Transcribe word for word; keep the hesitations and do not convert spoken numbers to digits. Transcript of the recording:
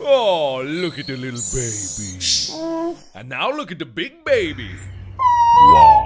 Oh, look at the little baby. And now look at the big baby. Wow.